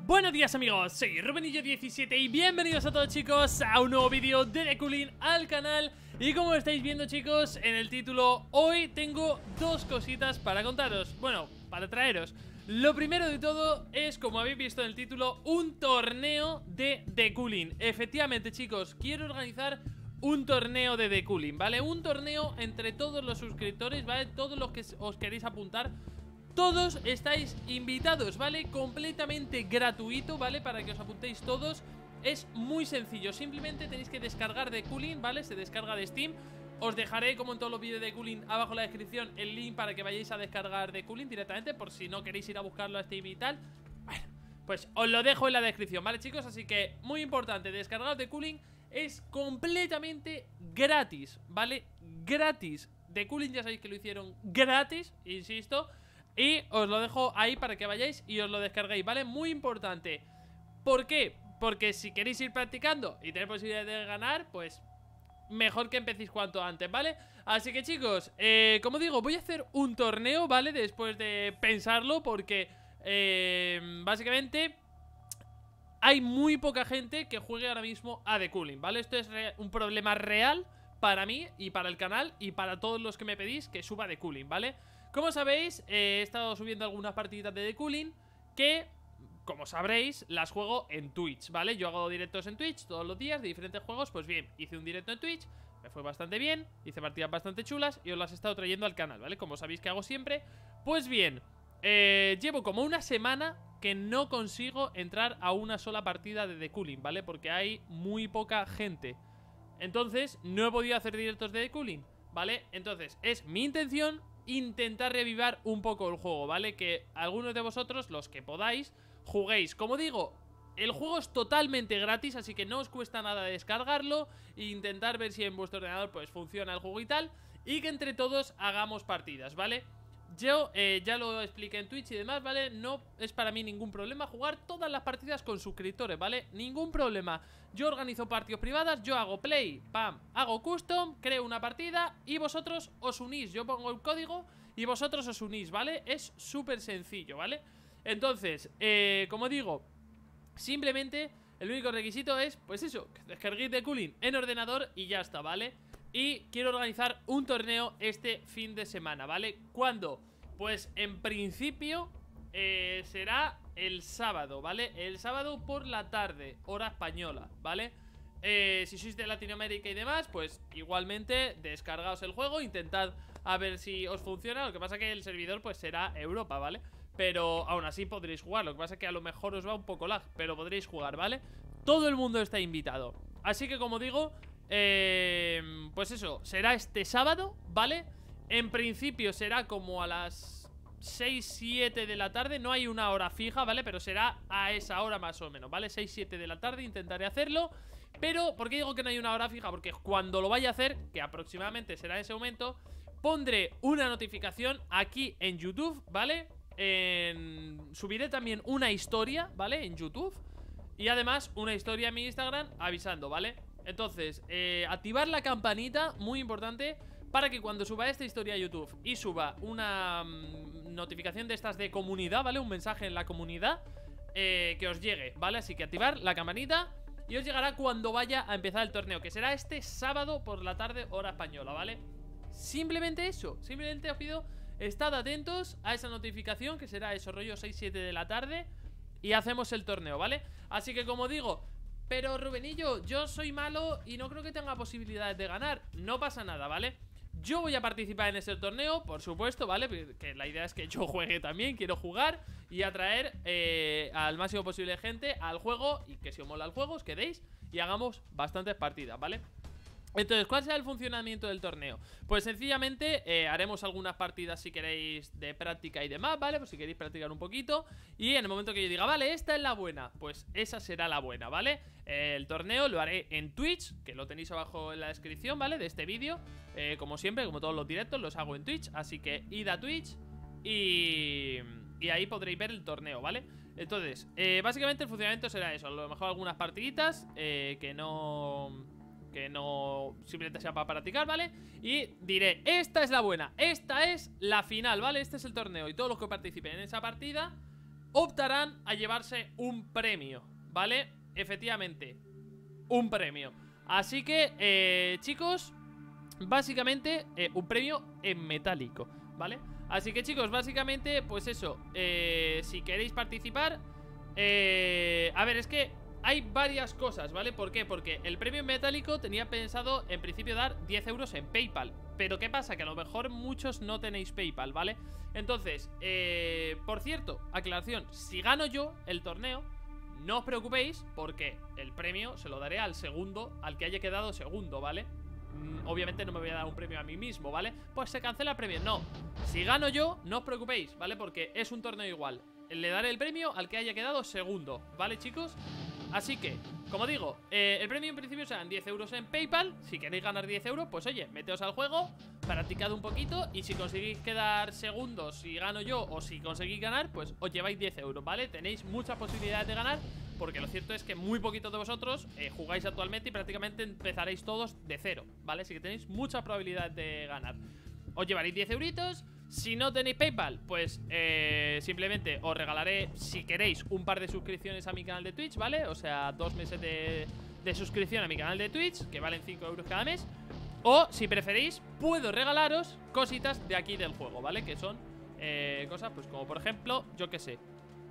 Buenos días amigos, soy Rubenillo17 y bienvenidos a todos chicos a un nuevo vídeo de Dekulin al canal. Y como estáis viendo chicos en el título, hoy tengo dos cositas para contaros, bueno, para traeros. Lo primero de todo es, como habéis visto en el título, un torneo de Dekulin. Efectivamente chicos, quiero organizar un torneo de Dekulin, ¿vale? Un torneo entre todos los suscriptores, ¿vale? Todos los que os queréis apuntar. Todos estáis invitados, ¿vale? Completamente gratuito, ¿vale? Para que os apuntéis todos. Es muy sencillo, simplemente tenéis que descargar Dekulin, ¿vale? Se descarga de Steam. Os dejaré, como en todos los vídeos de Dekulin, abajo en la descripción el link para que vayáis a descargar Dekulin directamente, por si no queréis ir a buscarlo a Steam y tal. Bueno, pues os lo dejo en la descripción, ¿vale chicos? Así que, muy importante, descargar Dekulin es completamente gratis, ¿vale? Gratis. Dekulin ya sabéis que lo hicieron gratis, insisto. Y os lo dejo ahí para que vayáis y os lo descarguéis, ¿vale? Muy importante. ¿Por qué? Porque si queréis ir practicando y tener posibilidad de ganar, pues mejor que empecéis cuanto antes, ¿vale? Así que chicos, como digo, voy a hacer un torneo, ¿vale? Después de pensarlo porque básicamente hay muy poca gente que juegue ahora mismo a Dekulin, ¿vale? Esto es un problema real para mí y para el canal y para todos los que me pedís que suba Dekulin, ¿vale? Como sabéis, he estado subiendo algunas partiditas de Dekulin que, como sabréis, las juego en Twitch, ¿vale? Yo hago directos en Twitch todos los días de diferentes juegos. Pues bien, hice un directo en Twitch, me fue bastante bien, hice partidas bastante chulas y os las he estado trayendo al canal, ¿vale? Como sabéis que hago siempre. Pues bien, llevo como una semana que no consigo entrar a una sola partida de Dekulin, ¿vale? Porque hay muy poca gente. Entonces, no he podido hacer directos de Dekulin, ¿vale? Entonces, es mi intención intentar revivar un poco el juego, ¿vale? Que algunos de vosotros, los que podáis, juguéis. Como digo, el juego es totalmente gratis, así que no os cuesta nada descargarlo e intentar ver si en vuestro ordenador pues funciona el juego y tal, y que entre todos hagamos partidas, ¿vale? Yo ya lo expliqué en Twitch y demás, ¿vale? No es para mí ningún problema jugar todas las partidas con suscriptores, ¿vale? Ningún problema. Yo organizo partidas privadas, yo hago play, pam, hago custom, creo una partida y vosotros os unís. Yo pongo el código y vosotros os unís, ¿vale? Es súper sencillo, ¿vale? Entonces, como digo, simplemente el único requisito es, pues eso, que descarguéis Dekulin en ordenador y ya está, ¿vale? Y quiero organizar un torneo este fin de semana, ¿vale? ¿Cuándo? Pues en principio será el sábado, ¿vale? El sábado por la tarde, hora española, ¿vale? Si sois de Latinoamérica y demás, pues igualmente descargaos el juego, intentad a ver si os funciona. Lo que pasa que el servidor pues será Europa, ¿vale? Pero aún así podréis jugar. Lo que pasa que a lo mejor os va un poco lag, pero podréis jugar, ¿vale? Todo el mundo está invitado. Así que como digo, pues eso, será este sábado, ¿vale? En principio será como a las 6, 7 de la tarde. No hay una hora fija, ¿vale? Pero será a esa hora más o menos, ¿vale? 6, 7 de la tarde intentaré hacerlo. Pero, ¿por qué digo que no hay una hora fija? Porque cuando lo vaya a hacer, que aproximadamente será en ese momento, pondré una notificación aquí en YouTube, ¿vale? Subiré también una historia, ¿vale? En YouTube. Y además una historia en mi Instagram avisando, ¿vale? Entonces, activar la campanita, muy importante, para que cuando suba esta historia a YouTube y suba una notificación de estas de comunidad, ¿vale? Un mensaje en la comunidad, que os llegue, ¿vale? Así que activar la campanita y os llegará cuando vaya a empezar el torneo, que será este sábado por la tarde, hora española, ¿vale? Simplemente eso, simplemente os pido, estad atentos a esa notificación, que será eso, rollo 6, 7 de la tarde, y hacemos el torneo, ¿vale? Así que como digo, pero Rubenillo, yo soy malo y no creo que tenga posibilidades de ganar. No pasa nada, ¿vale? Yo voy a participar en ese torneo, por supuesto, ¿vale? Que la idea es que yo juegue también, quiero jugar y atraer al máximo posible de gente al juego. Y que si os mola el juego, os quedéis y hagamos bastantes partidas, ¿vale? Entonces, ¿cuál será el funcionamiento del torneo? Pues sencillamente haremos algunas partidas si queréis de práctica y demás, ¿vale? Pues si queréis practicar un poquito. Y en el momento que yo diga, vale, esta es la buena, pues esa será la buena, ¿vale? El torneo lo haré en Twitch, que lo tenéis abajo en la descripción, ¿vale? De este vídeo. Como siempre, como todos los directos, los hago en Twitch. Así que id a Twitch y ahí podréis ver el torneo, ¿vale? Entonces, básicamente el funcionamiento será eso. A lo mejor algunas partiditas que no simplemente sea para practicar, ¿vale? Y diré, esta es la buena, esta es la final, ¿vale? Este es el torneo y todos los que participen en esa partida optarán a llevarse un premio, ¿vale? Efectivamente, un premio. Así que, chicos, básicamente un premio en metálico, ¿vale? Así que, chicos, básicamente, pues eso, si queréis participar, a ver, es que hay varias cosas, ¿vale? ¿Por qué? Porque el premio en metálico tenía pensado en principio dar 10 euros en PayPal. Pero ¿qué pasa? Que a lo mejor muchos no tenéis PayPal, ¿vale? Entonces, por cierto, aclaración, si gano yo el torneo, no os preocupéis porque el premio se lo daré al segundo, al que haya quedado segundo, ¿vale? Obviamente no me voy a dar un premio a mí mismo, ¿vale? Pues se cancela el premio, no. Si gano yo, no os preocupéis, ¿vale? Porque es un torneo igual. Le daré el premio al que haya quedado segundo, ¿vale, chicos? Así que, como digo, el premio en principio serán 10 euros en PayPal. Si queréis ganar 10 euros, pues oye, meteos al juego, practicad un poquito. Y si conseguís quedar segundos, si gano yo o si conseguís ganar, pues os lleváis 10 euros, ¿vale? Tenéis muchas posibilidades de ganar, porque lo cierto es que muy poquitos de vosotros jugáis actualmente y prácticamente empezaréis todos de cero, ¿vale? Así que tenéis muchas probabilidades de ganar. Os llevaréis 10 euritos. Si no tenéis PayPal, pues simplemente os regalaré, si queréis, un par de suscripciones a mi canal de Twitch, ¿vale? O sea, 2 meses de suscripción a mi canal de Twitch, que valen 5 euros cada mes. O, si preferís, puedo regalaros cositas de aquí del juego, ¿vale? Que son cosas, pues como por ejemplo, yo qué sé,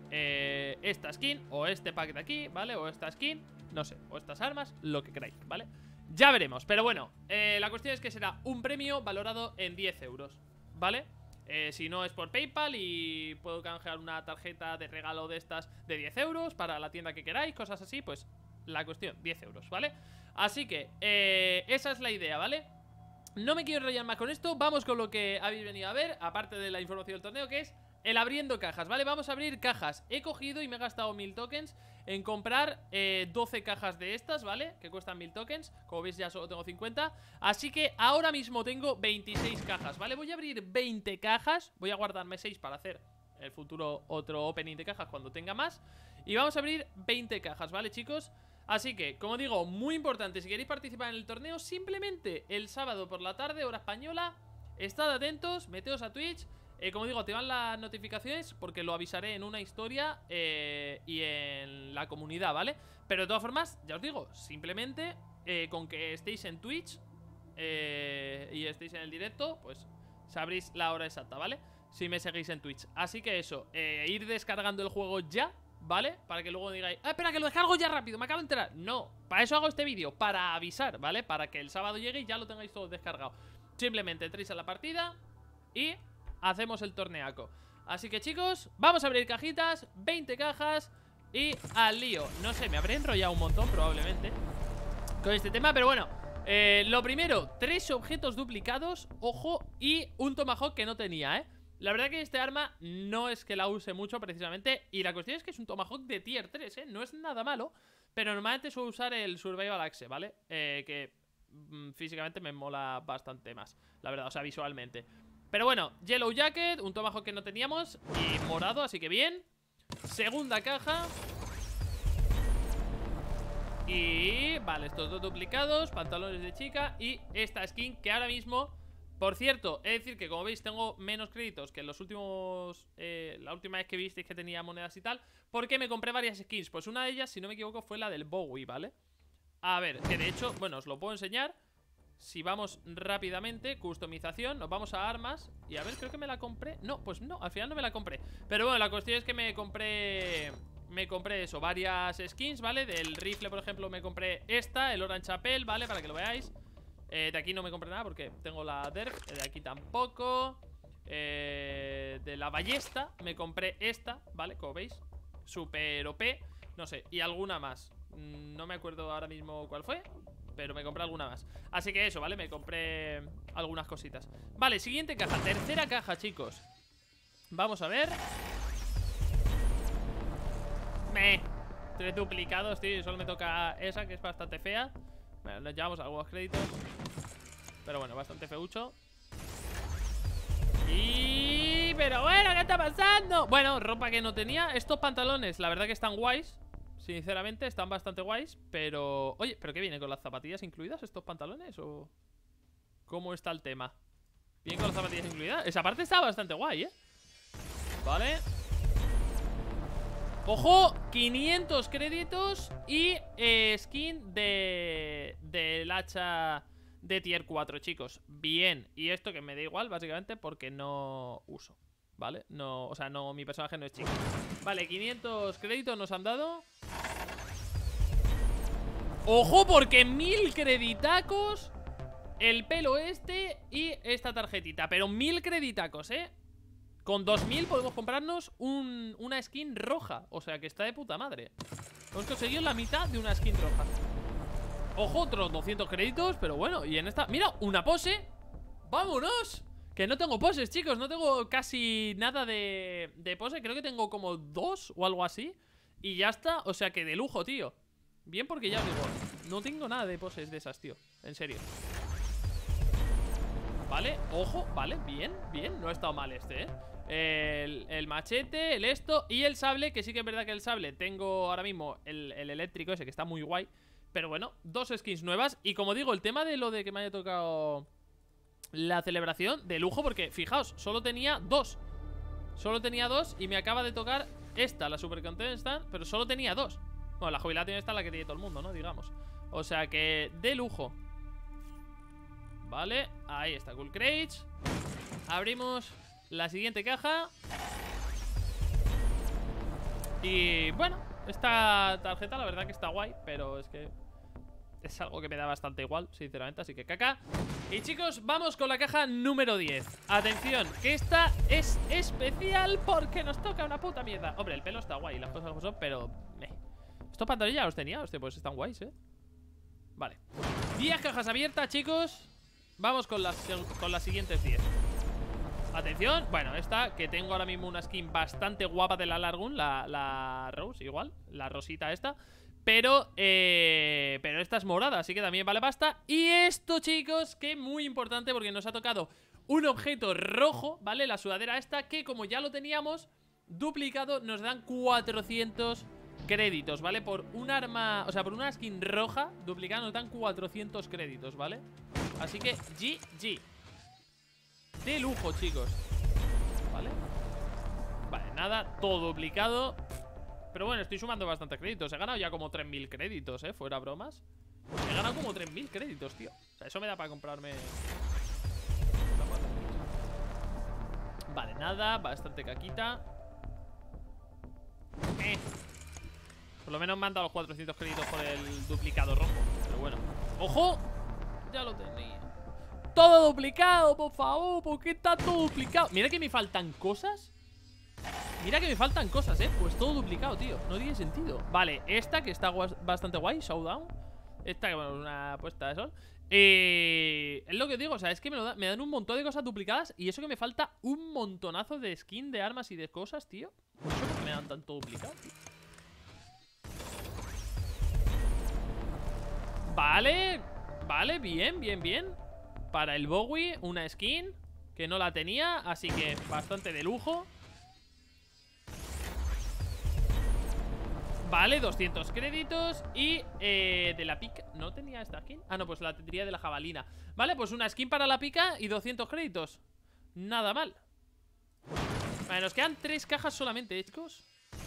esta skin, o este pack de aquí, ¿vale? O esta skin, no sé, o estas armas, lo que queráis, ¿vale? Ya veremos, pero bueno, la cuestión es que será un premio valorado en 10 euros, ¿vale? Si no es por PayPal, y puedo canjear una tarjeta de regalo de estas de 10 euros para la tienda que queráis, cosas así, pues la cuestión, 10 euros, ¿vale? Así que, esa es la idea, ¿vale? No me quiero enrollar más con esto, vamos con lo que habéis venido a ver, aparte de la información del torneo, que es el abriendo cajas, ¿vale? Vamos a abrir cajas. He cogido y me he gastado 1000 tokens en comprar 12 cajas de estas, ¿vale? Que cuestan 1000 tokens. Como veis ya solo tengo 50. Así que ahora mismo tengo 26 cajas, ¿vale? Voy a abrir 20 cajas. Voy a guardarme 6 para hacer el futuro otro opening de cajas cuando tenga más. Y vamos a abrir 20 cajas, ¿vale, chicos? Así que, como digo, muy importante, si queréis participar en el torneo, simplemente el sábado por la tarde, hora española, estad atentos, meteos a Twitch. Como digo, te van las notificaciones porque lo avisaré en una historia y en la comunidad, ¿vale? Pero de todas formas, ya os digo, simplemente con que estéis en Twitch y estéis en el directo, pues sabréis la hora exacta, ¿vale? Si me seguís en Twitch. Así que eso, ir descargando el juego ya, ¿vale? Para que luego digáis, ah, espera, que lo descargo ya rápido, me acabo de enterar. No, para eso hago este vídeo, para avisar, ¿vale? Para que el sábado llegue y ya lo tengáis todo descargado. Simplemente entréis a la partida y hacemos el torneaco. Así que, chicos, vamos a abrir cajitas, 20 cajas y al lío. No sé, me habré enrollado un montón probablemente con este tema, pero bueno, lo primero, 3 objetos duplicados, ojo, y un tomahawk que no tenía, ¿eh? La verdad que este arma no es que la use mucho precisamente, y la cuestión es que es un tomahawk de tier 3, ¿eh? No es nada malo, pero normalmente suelo usar el Survival Axe, ¿vale? Que físicamente me mola bastante más, la verdad, o sea, visualmente. Pero bueno, Yellow Jacket, un tomahawk que no teníamos, y morado, así que bien. Segunda caja. Y vale, estos 2 duplicados, pantalones de chica y esta skin que ahora mismo, por cierto, es decir que como veis tengo menos créditos que en los últimos, la última vez que visteis que tenía monedas y tal, porque me compré varias skins. Pues una de ellas, si no me equivoco, fue la del Bowie, ¿vale? A ver, que de hecho, bueno, os lo puedo enseñar. Si vamos rápidamente, customización, nos vamos a armas. Y a ver, creo que me la compré. No, pues no, al final no me la compré. Pero bueno, la cuestión es que me compré eso, varias skins, ¿vale? Del rifle, por ejemplo, me compré esta, el Orange Chapel, ¿vale? Para que lo veáis. De aquí no me compré nada porque tengo la Derp. De aquí tampoco. De la ballesta me compré esta, ¿vale? Como veis, super OP. No sé, y alguna más. No me acuerdo ahora mismo cuál fue, pero me compré alguna más. Así que eso, ¿vale? Me compré algunas cositas. Vale, siguiente caja, tercera caja, chicos. Vamos a ver. 3 duplicados, tío. Solo me toca esa, que es bastante fea. Bueno, nos llevamos algunos créditos, pero bueno, bastante feucho. Pero bueno, ¿qué está pasando? Bueno, ropa que no tenía. Estos pantalones, la verdad que están guays. Sinceramente, están bastante guays. Pero, oye, ¿pero qué viene? ¿Con las zapatillas incluidas estos pantalones? ¿O cómo está el tema? ¿Viene con las zapatillas incluidas? Esa parte está bastante guay, ¿eh? Vale. Ojo, 500 créditos y skin del hacha de tier 4, chicos. Bien, y esto que me da igual, básicamente, porque no uso, ¿vale? No, o sea, no, mi personaje no es chica. Vale, 500 créditos nos han dado. Ojo, porque 1000 creditacos, el pelo este y esta tarjetita. Pero 1000 creditacos, ¿eh? Con 2000 podemos comprarnos una skin roja. O sea que está de puta madre. Hemos conseguido la mitad de una skin roja. Ojo, otros 200 créditos. Pero bueno, y en esta... ¡Mira! ¡Una pose! ¡Vámonos! Que no tengo poses, chicos. No tengo casi nada de pose. Creo que tengo como 2 o algo así. Y ya está. O sea que de lujo, tío. Bien, porque ya os digo, no tengo nada de poses de esas, tío. En serio. Vale, ojo, vale, bien, bien. No ha estado mal este, el machete, el esto y el sable, que sí que es verdad que el sable tengo ahora mismo el eléctrico ese, que está muy guay. Pero bueno, 2 skins nuevas. Y como digo, el tema de lo de que me haya tocado la celebración, de lujo, porque fijaos, solo tenía 2. Solo tenía 2 y me acaba de tocar esta, la Super Contestant, pero solo tenía 2. Bueno, la jubilación esta es la que tiene todo el mundo, ¿no? Digamos. O sea que de lujo. Vale, ahí está, Cool Crates. Abrimos la siguiente caja. Y bueno, esta tarjeta la verdad que está guay, pero es que es algo que me da bastante igual, sinceramente, así que caca. Y chicos, vamos con la caja número 10. Atención, que esta es especial porque nos toca una puta mierda. Hombre, el pelo está guay, las cosas como son, pero... Estos pantalones ya los tenía, hostia, pues están guays, Vale, 10 cajas abiertas, chicos. Vamos con las siguientes 10. Atención, bueno, esta que tengo ahora mismo una skin bastante guapa de la Largun, la Rose, igual, la rosita esta. Pero esta es morada, así que también vale pasta. Y esto, chicos, que muy importante porque nos ha tocado un objeto rojo, ¿vale? La sudadera esta, que como ya lo teníamos duplicado, nos dan 400 créditos, ¿vale? Por un arma, o sea, por una skin roja duplicada nos dan 400 créditos, ¿vale? Así que GG. De lujo, chicos. ¿Vale? Vale, nada, todo duplicado. Pero bueno, estoy sumando bastante créditos. He ganado ya como 3000 créditos, fuera bromas. He ganado como 3000 créditos, tío. O sea, eso me da para comprarme... Vale, nada, bastante caquita. Por lo menos me han dado los 400 créditos por el duplicado rojo. Pero bueno. ¡Ojo! Ya lo tenía. Todo duplicado, por favor. ¿Por qué está todo duplicado? Mira que me faltan cosas. Mira que me faltan cosas, pues todo duplicado, tío. No tiene sentido. Vale, esta que está bastante guay, Showdown. Esta que, bueno, una puesta de sol. Es lo que digo, o sea, es que me dan un montón de cosas duplicadas. Y eso que me falta un montonazo de skin de armas y de cosas, tío. No sé por qué me dan tanto duplicado, tío. Vale, vale, bien, bien, bien. Para el Bowie, una skin que no la tenía, así que bastante de lujo. Vale, 200 créditos. Y de la pica, ¿no tenía esta skin? Ah, no, pues la tendría de la jabalina. Vale, pues una skin para la pica y 200 créditos. Nada mal. Vale, nos quedan 3 cajas solamente, chicos.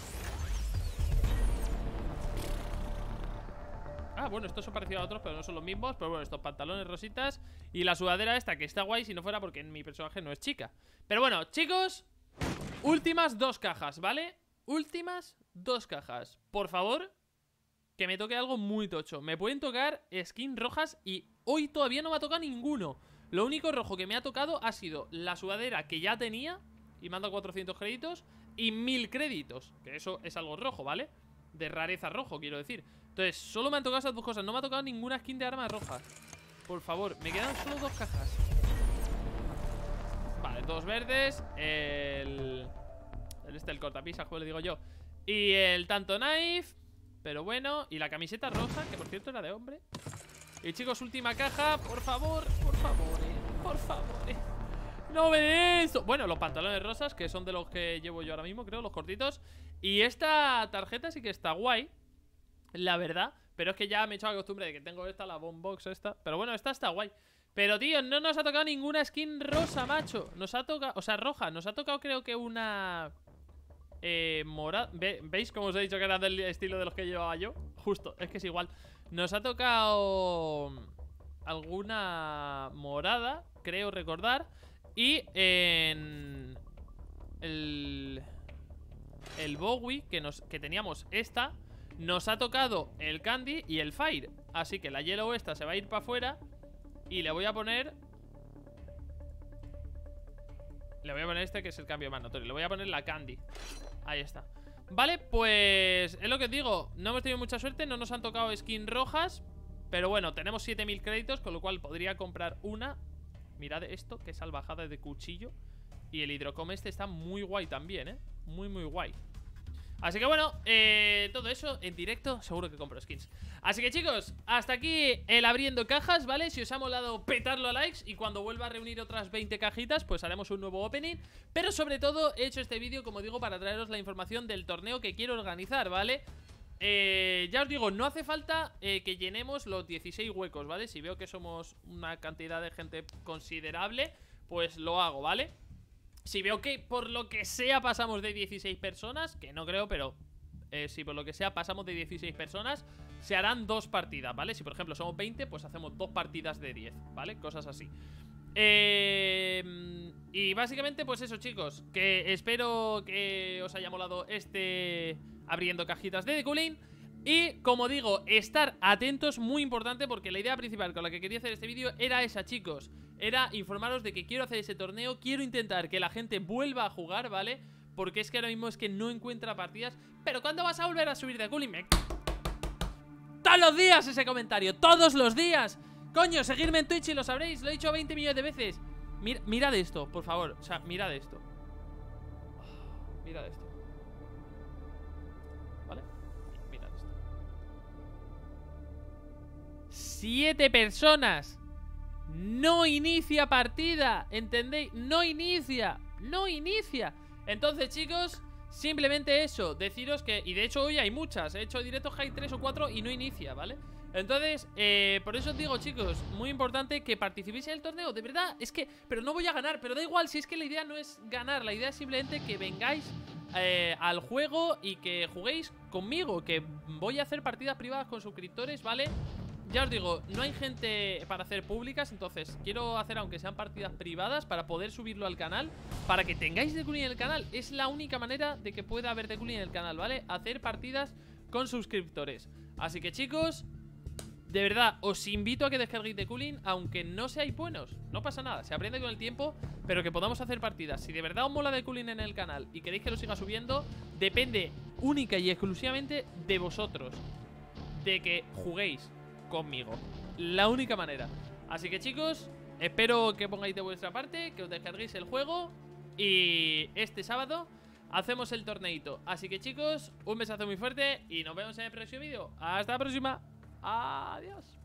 Ah, bueno, estos son parecidos a otros, pero no son los mismos. Pero bueno, estos pantalones rositas. Y la sudadera esta, que está guay si no fuera porque mi personaje no es chica. Pero bueno, chicos, últimas 2 cajas, ¿vale? Últimas 2 cajas. Por favor, que me toque algo muy tocho. Me pueden tocar skins rojas y hoy todavía no me ha tocado ninguno. Lo único rojo que me ha tocado ha sido la sudadera que ya tenía y me han dado 400 créditos y 1000 créditos. Que eso es algo rojo, ¿vale? De rareza rojo, quiero decir. Entonces, solo me han tocado esas 2 cosas. No me ha tocado ninguna skin de arma roja. Por favor, me quedan solo 2 cajas. Vale, 2 verdes. El cortapisas, como le digo yo. Y el tanto knife. Pero bueno, y la camiseta rosa, que por cierto era de hombre. Y chicos, última caja, por favor, por favor, por favor, no me dé eso. Bueno, los pantalones rosas, que son de los que llevo yo ahora mismo, creo, los cortitos. Y esta tarjeta sí que está guay, la verdad. Pero es que ya me he hecho la costumbre de que tengo esta, la boombox esta. Pero bueno, esta está guay. Pero tío, no nos ha tocado ninguna skin rosa, macho. Nos ha tocado, o sea, roja. Nos ha tocado creo que una morada. ¿Veis cómo os he dicho que era del estilo de los que llevaba yo? Justo, es que es igual. Nos ha tocado alguna morada, creo recordar. Y en el Bowie que teníamos esta, nos ha tocado el Candy y el Fire. Así que la Yellow esta se va a ir para afuera. Y le voy a poner este, que es el cambio más notorio. Le voy a poner la Candy. Ahí está. Vale, pues es lo que os digo. No hemos tenido mucha suerte, no nos han tocado skins rojas. Pero bueno, tenemos 7000 créditos, con lo cual podría comprar una. Mirad esto, que salvajada de cuchillo. Y el hidrocom este está muy guay también, muy muy guay. Así que bueno, todo eso en directo, seguro que compro skins. Así que chicos, hasta aquí el abriendo cajas, ¿vale? Si os ha molado, petadlo a likes. Y cuando vuelva a reunir otras 20 cajitas, pues haremos un nuevo opening. Pero sobre todo he hecho este vídeo, como digo, para traeros la información del torneo que quiero organizar, ¿vale? Ya os digo, no hace falta que llenemos los 16 huecos, ¿vale? Si veo que somos una cantidad de gente considerable, pues lo hago, ¿vale? Si veo que por lo que sea pasamos de 16 personas, que no creo, pero si por lo que sea pasamos de 16 personas, se harán 2 partidas, ¿vale? Si por ejemplo somos 20, pues hacemos 2 partidas de 10, ¿vale? Cosas así. Y básicamente pues eso, chicos, que espero que os haya molado este abriendo cajitas de The Cooling. Y como digo, estar atentos, muy importante, porque la idea principal con la que quería hacer este vídeo era esa, chicos. Era informaros de que quiero hacer ese torneo, quiero intentar que la gente vuelva a jugar, ¿vale? Porque es que ahora mismo es que no encuentra partidas. Pero ¿cuándo vas a volver a subir The Cooling? ¡Todos los días ese comentario! ¡Todos los días! Coño, seguirme en Twitch y lo sabréis, lo he dicho 20 millones de veces. Mirad esto, por favor, o sea, mirad esto. Mirad esto. ¿Vale? Mirad esto. 7 personas. No inicia partida, ¿entendéis? No inicia. Entonces, chicos, simplemente eso, deciros que... Y de hecho hoy hay muchas, he hecho directos hay 3 o 4 y no inicia, ¿vale? Entonces, por eso os digo, chicos, muy importante que participéis en el torneo. De verdad, es que... Pero no voy a ganar, pero da igual, si es que la idea no es ganar. La idea es simplemente que vengáis al juego y que juguéis conmigo, que voy a hacer partidas privadas con suscriptores, ¿vale? Ya os digo, no hay gente para hacer públicas, entonces quiero hacer aunque sean partidas privadas para poder subirlo al canal, para que tengáis The Cooling en el canal. Es la única manera de que pueda haber The Cooling en el canal, ¿vale? Hacer partidas con suscriptores. Así que chicos, de verdad, os invito a que descarguéis The Cooling, aunque no seáis buenos. No pasa nada, se aprende con el tiempo, pero que podamos hacer partidas. Si de verdad os mola The Cooling en el canal y queréis que lo siga subiendo, depende única y exclusivamente de vosotros, de que juguéis conmigo, la única manera. Así que chicos, espero que pongáis de vuestra parte, que os descarguéis el juego y este sábado hacemos el torneito. Así que chicos, un besazo muy fuerte y nos vemos en el próximo vídeo. Hasta la próxima. Adiós.